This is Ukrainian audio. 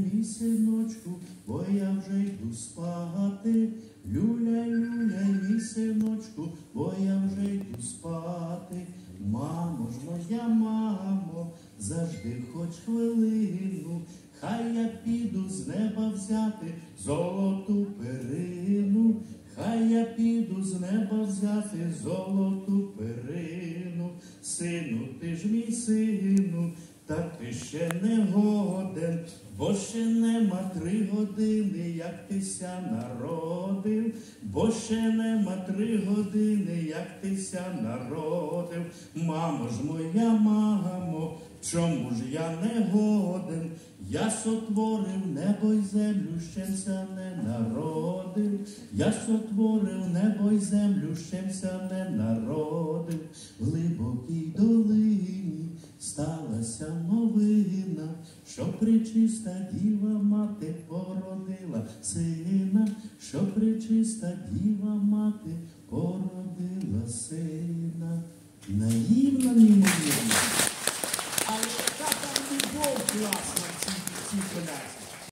мій синочку, бо я вже йду спати. Люляй, люляй, мій синочку, бо я вже йду спати. Мамо ж моя, мамо, завжди хоч хвилину, хай я піду з неба взяти золоту перину. Хай я піду з неба взяти золоту перину. Сину, ти ж мій сину, та ти ще не годен, бо ще нема 3 години, як ти ся народив. Бо ще нема 3 години, як ти ся народив. Мамо ж моя, мамо, чому ж я не годен? Я сотворив небо й землю, щемся не народив. Я сотворив небо й землю, щемся не народив. В глибокій долині сталася новина, що пречиста діва мати породила сина, що пречиста діва мати породила сина. Наївна, неймовірна. Але яка там любов класна.